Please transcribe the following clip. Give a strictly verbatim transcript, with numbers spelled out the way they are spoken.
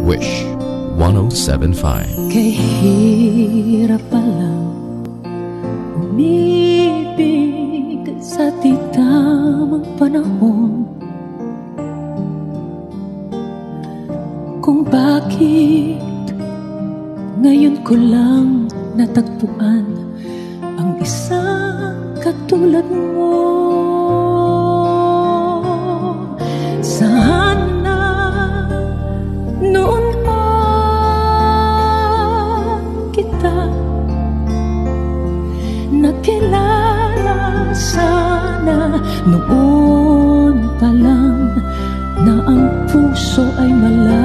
Wish one oh seven point five. Kay hirap palang umibig sa di tamang panahon, kung bakit ngayon ko lang natagpuan ang isang katulad mo. Sana noon pa kita nakilala, sana noon pa lang na ang puso ay malalim